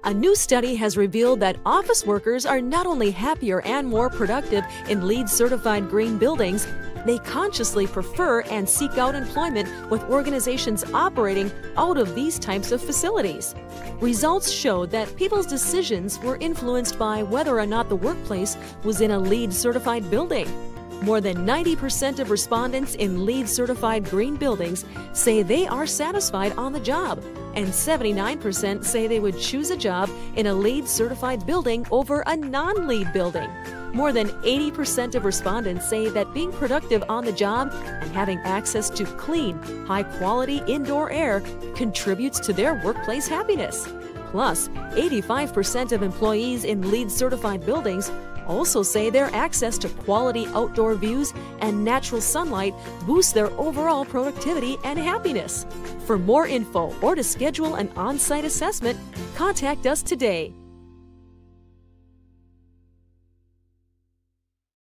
A new study has revealed that office workers are not only happier and more productive in LEED-certified green buildings, they consciously prefer and seek out employment with organizations operating out of these types of facilities. Results showed that people's decisions were influenced by whether or not the workplace was in a LEED-certified building. More than 90% of respondents in LEED-certified green buildings say they are satisfied on the job, and 79% say they would choose a job in a LEED-certified building over a non-LEED building. More than 80% of respondents say that being productive on the job and having access to clean, high-quality indoor air contributes to their workplace happiness. Plus, 85% of employees in LEED-certified buildings also say their access to quality outdoor views and natural sunlight boosts their overall productivity and happiness. For more info or to schedule an on-site assessment, contact us today.